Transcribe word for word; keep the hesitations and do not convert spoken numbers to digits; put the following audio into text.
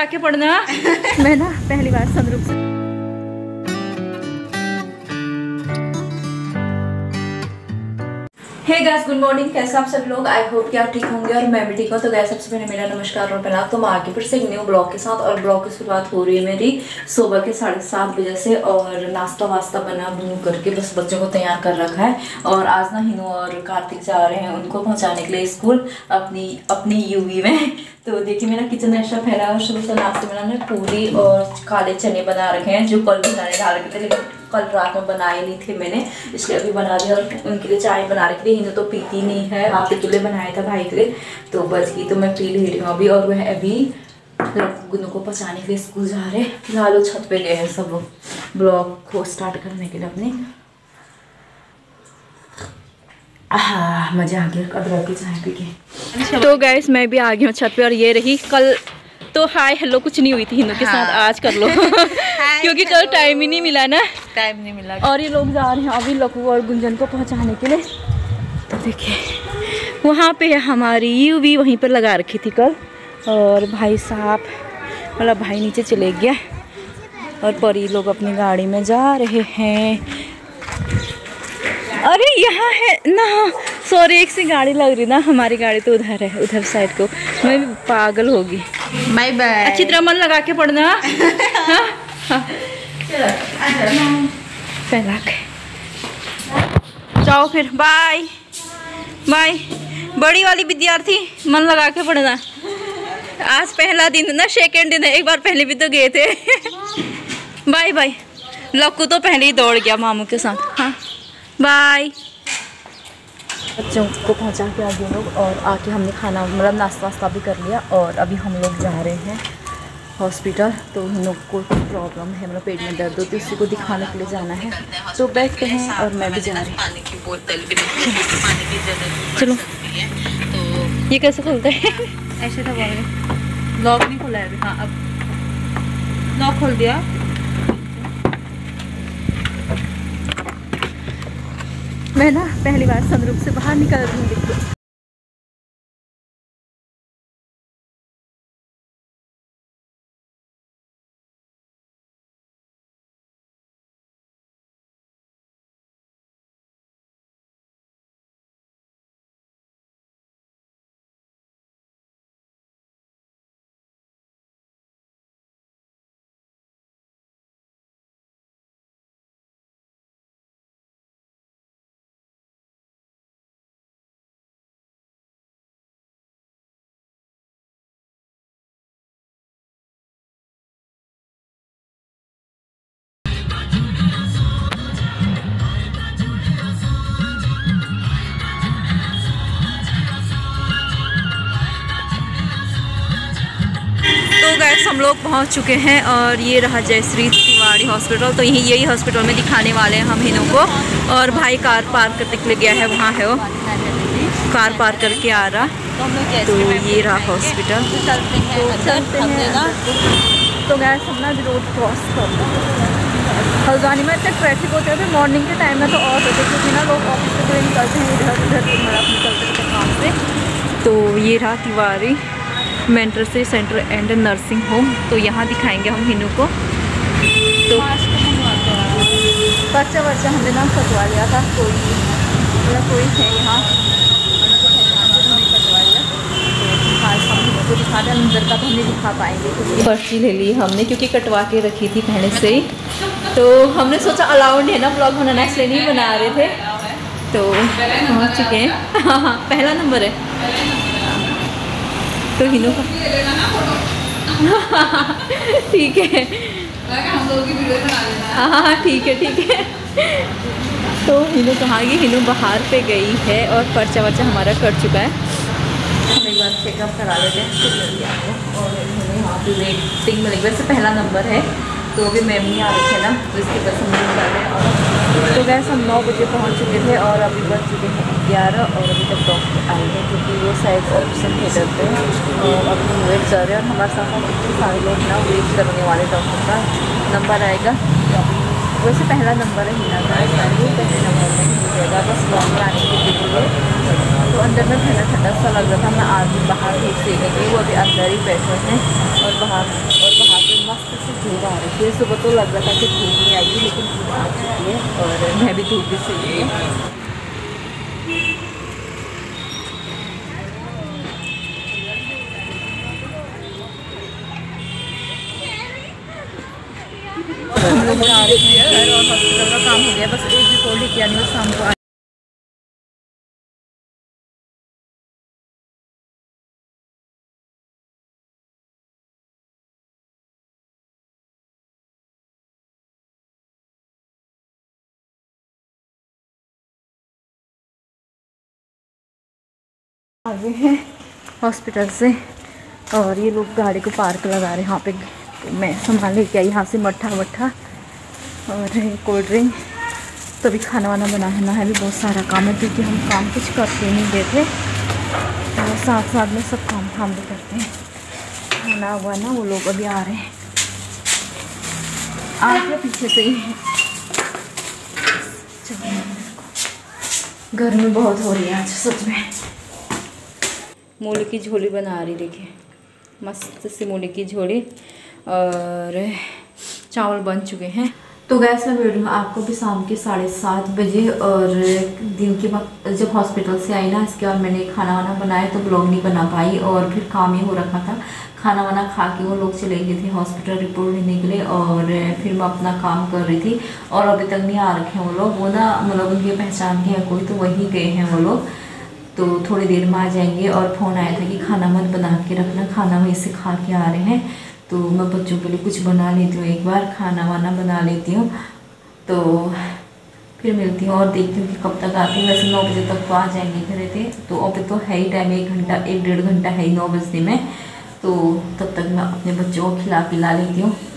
लगा के पढ़ना। मैं ना पहली बार सनरूफ से हे गाइस, गुड मॉर्निंग। कैसे आप सब लोग? आई होप कि आप ठीक होंगे और मैं भी ठीक हूँ। तो गाइस, सबसे पहले मेरा नमस्कार और प्रणाम। तो मैं आगे फिर से एक न्यू ब्लॉग के साथ, और ब्लॉग की शुरुआत हो रही है मेरी सुबह के साढ़े सात बजे से। और नाश्ता वास्ता बना बनू करके बस बच्चों को तैयार कर रखा है। और आज ना हिनू और कार्तिक जा रहे हैं उनको पहुँचाने के लिए स्कूल अपनी अपनी यूवी में। तो देखिए मेरा किचन ऐसा फैला है। और सुबह से नाश्ते में मैंने पूरी और काले चने बना रखे हैं, जो कल भी मैंने डाल रखे थे, लेकिन कल रात में बनाए नहीं थे मैंने, इसलिए अभी बना दिया। और उनके लिए चाय बना रखी थी। हिंदू तो पीती नहीं है, आपके के लिए बनाया था भाई के लिए, तो बच गई तो मैं पी ले रही हूँ अभी। और वह अभी गुनू को पहुँचाने के लिए स्कूल जा रहे हैं। फिलहाल वो छत पे गए हैं सब लोग ब्लॉग को स्टार्ट करने के लिए अपने। हाँ, मजा आ गया अदरक की चाय पी के। तो गाइस, मैं भी आ गई हूँ छत पे। और ये रही कल तो हाय हेलो कुछ नहीं हुई थी हिंदू के साथ, आज कर लो क्योंकि कल टाइम ही नहीं मिला ना, टाइम नहीं मिला। और ये लोग जा रहे हैं अभी लकू और गुंजन को पहुंचाने के लिए। तो देखिए वहाँ पे है हमारी यूवी, वहीं पर लगा रखी थी कल। और भाई साहब मतलब भाई नीचे चले गया, और परी लोग अपनी गाड़ी में जा रहे हैं। अरे यहाँ है ना, सॉरी एक सी गाड़ी लग रही ना, हमारी गाड़ी तो उधर है, उधर साइड को। मैं भी पागल होगी। Bye bye. अच्छी तरह मन लगा के पढ़ना। हाँ हाँ फैला के जाओ फिर। Bye bye. बड़ी वाली विद्यार्थी मन लगा के पढ़ना। आज पहला दिन ना, सेकेंड दिन है, एक बार पहले भी तो गए थे। Bye bye. लक्कू तो पहले ही दौड़ गया मामू के साथ। हाँ बाय। बच्चों को पहुंचा के आ गए लोग, और आके हमने खाना मतलब नाश्ता वास्ता भी कर लिया। और अभी हम लोग जा रहे हैं हॉस्पिटल। तो हम लोग को प्रॉब्लम है, मतलब पेट में दर्द होती है, उसी को दिखाने के लिए जाना है। तो बैठते हैं और मैं भी जा रही हूँ। चलो। ये कैसे खुलते हैं? ऐसे तो बोल लॉक नहीं खुला है अभी। हाँ अब लॉक खोल दिया। मैं ना पहली बार सनरूफ से बाहर निकल रही हूँ। देखो गाइस, हम लोग पहुंच चुके हैं। और ये रहा जयश्री तिवारी हॉस्पिटल। तो यही यही हॉस्पिटल में दिखाने वाले हैं हम हिनू को। और भाई कार पार्क करने के लिए गया है, वहाँ है वो कार पार्क करके आ रहा। तो ये रहा हॉस्पिटल। तो गाइस हम ना रोड क्रॉस कर हल्द्वानी में इतना ट्रैफिक होता है। फिर मॉर्निंग के टाइम में तो और होते, क्योंकि ना लोग ऑफिस से कोई निकलते हैं इधर उधर निकलते हैं काम से। तो ये रहा Tiwari maternity centre and nursing home. तो यहाँ दिखाएंगे हम हिनू को। तो बच्चा बच्चा हमने नाम कटवा लिया था, कोई मतलब कोई है यहाँ कटवा लिया। तो आज हम हिनू को दिखा दें, अंदर का तो हम नहीं दिखा पाएंगे क्योंकि पर्ची ले ली हमने, क्योंकि कटवा के रखी थी पहले से ही। तो हमने सोचा अलाउड है ना ब्लॉग बनाना, इसलिए नहीं बना रहे थे। तो पहुँच चुके हैं। हाँ हाँ पहला नंबर है। तो हिनू का ठीक है, हाँ हाँ ठीक है ठीक है। तो हिनू कहाँ गई? हिनू बाहर पे गई है, और पर्चा वर्चा हमारा कर चुका है। हम एक बार चेकअप करा लेते हैं फिर जल्दी आपको। और हिनू यहाँ पे वेटिंग में लगी, वैसे पहला नंबर है। तो अभी मैम नहीं आ रही थे ना, तो इसकी पसंद नहीं कर रहे हैं। और तो गैस हम नौ बजे पहुँच चुके थे, और अभी बज चुके हैं ग्यारह। और अभी तक डॉक्टर आए हैं, क्योंकि वो शायद ऑपरेशन थिएटर पे हैं। और अभी हम वेट कर रहे हैं, और हमारे साथ साथ इतने सारे लोग ना वेट करने वाले डॉक्टर का नंबर आएगा। तो अभी वैसे पहला नंबर है हिना का, पहले नंबर में हो जाएगा, बस लॉन्ग आने के लिए। तो अंदर में ठंडा ठंडा सा लग रहा था। मैं आज भी बाहर धूप सेकने गई, वो अभी अंदर ही बैठे हैं और बाहर और बाहर पे मस्त से धूप आ रही थी। सुबह तो लग रहा था कि धूप नहीं आएगी, लेकिन धूप आ चुकी है और मैं भी धूप भी सेक रही हूँ। हम लोग जा रहे हैं और हॉस्पिटल का काम हो गया, बस एक रिपोर्ट लेके आनी है शाम को। आगे हैं हॉस्पिटल से और ये लोग गाड़ी को पार्क लगा रहे हैं यहाँ पे। तो मैं सामान लेके आई यहाँ से, मट्ठा वट्ठा और कोल्ड ड्रिंक। तो अभी खाना वाना बनाना है, भी बहुत सारा काम है क्योंकि हम काम कुछ करते नहीं देते और साथ साथ में सब काम हम भी करते हैं। खाना हुआ ना, वो लोग अभी आ रहे हैं, आ गए पीछे से ही। गर्मी बहुत हो रही है आज सच में। मूली की झोली बना रही, देखिए मस्त सी मूली की झोली और चावल बन चुके हैं। तो गैस मैं वीडियो आपको भी शाम के साढ़े सात बजे और दिन के वक्त जब हॉस्पिटल से आई ना, इसके बाद मैंने खाना वाना बनाया तो ब्लॉग नहीं बना पाई और फिर काम ही हो रखा था। खाना वाना खा के वो लोग चले गए थे हॉस्पिटल रिपोर्ट लेने के लिए और फिर मैं अपना काम कर रही थी और अभी तक नहीं आ रखे हैं वो लोग। वो ना मतलब उनकी पहचान के हैं कोई, तो वहीं गए हैं वो लोग, तो थोड़ी देर में आ जाएंगे। और फ़ोन आया था कि खाना मत बना के रखना, खाना वहीं से खा के आ रहे हैं। तो मैं बच्चों के लिए कुछ बना लेती हूँ, एक बार खाना वाना बना लेती हूँ, तो फिर मिलती हूँ और देखती हूँ कि कब तक आती हूँ। वैसे नौ बजे तक तो आ जाएंगे घर थे, तो अभी तो है ही टाइम, एक घंटा एक डेढ़ घंटा है ही नौ बजने में, तो तब तक मैं अपने बच्चों को खिला पिला लेती हूँ।